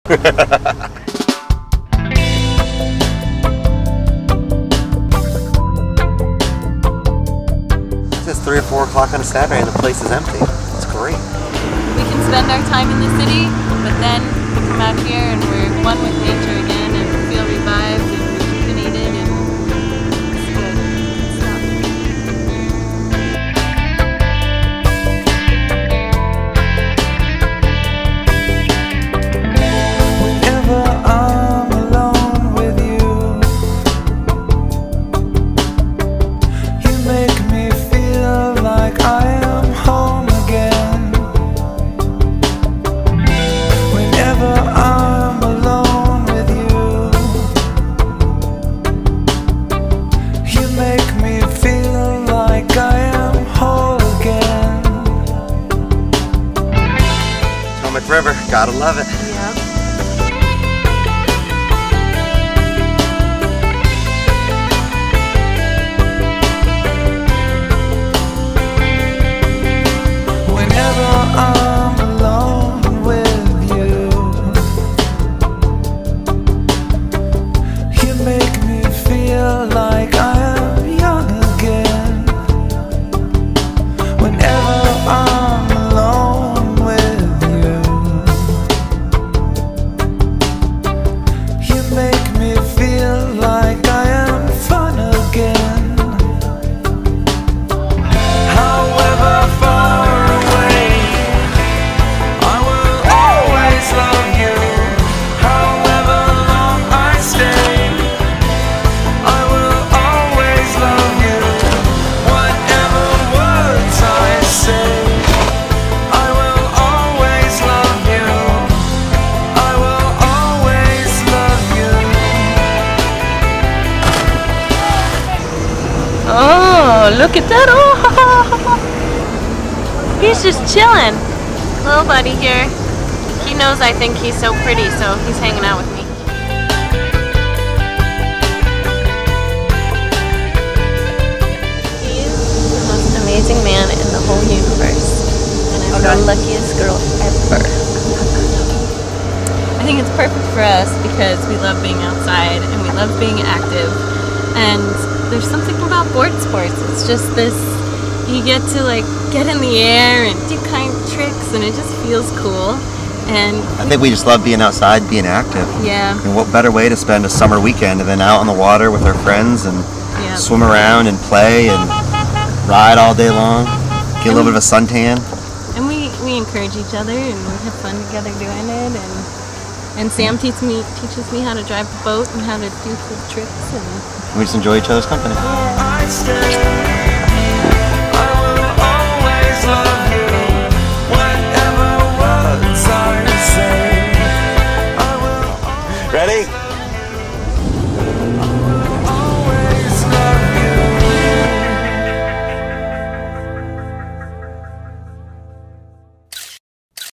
It's 3 or 4 o'clock on a Saturday and the place is empty. It's great. We can spend our time in the city, but then we come out here and we're one with nature again and feel revived and rejuvenated, and it's good stuff. Whenever I'm alone with you, you make me feel like I am home again. Whenever I'm alone with you, you make me feel like I am whole again. Potomac River, gotta love it. Yeah. Whenever I'm alone with you, you make me feel like I am young again. Whenever I'm alone with you, you make me feel like I am fun again. However far away, I will always love you. However long I stay, I will always love you. Whatever words I say, I will always love you. I will always love you. Oh, look at that. Oh, he's just chilling. Little buddy here. He knows I think he's so pretty, so he's hanging out with me. He is the most amazing man in the whole universe. And I'm the luckiest girl ever. I think it's perfect for us because we love being outside and we love being active. And there's something about board sports. It's just this, you get to like get in the air and do kind of tricks, and it just feels cool. And I think we just love being outside, being active. yeah, And what better way to spend a summer weekend than out on the water with our friends and yeah. swim around and play and ride all day long, get a little bit of a suntan. And we encourage each other and we have fun together doing it. And Sam teaches me how to drive the boat and how to do cool tricks. And We just enjoy each other's company. I stay.